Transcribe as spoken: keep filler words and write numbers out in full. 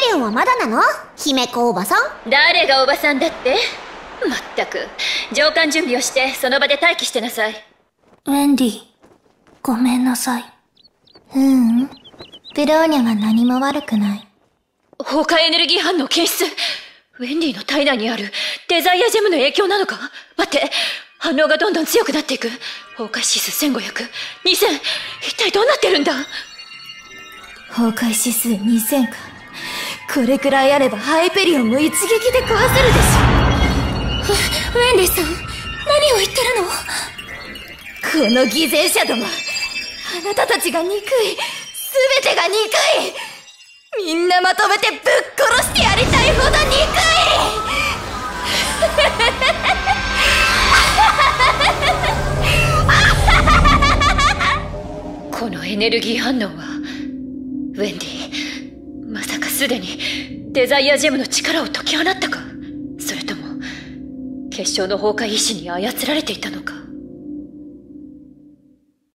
リオンはまだなの？姫子おばさん。 誰がおばさんだって？まったく、上官準備をしてその場で待機してなさい。 ウェンディ、ごめんなさい。 ううん、ブローニャは何も悪くない。 崩壊エネルギー反応検出。ウェンディの体内にあるデザイアジェムの影響なのか？待って、反応がどんどん強くなっていく。崩壊指数せんごひゃく、にせん、一体どうなってるんだ？ 崩壊指数にせんか。これくらいあればハイペリオンも一撃で壊せるでしょ。ウェンディさん、何を言ってるの？この偽善者ども、あなたたちが憎い、すべてが憎い。みんなまとめてぶっ殺してやりたいほど憎い。 このエネルギー反応は、ウェンディ、まさかすでにデザイアジェムの力を解き放ったか？それとも結晶の崩壊意志に操られていたのか？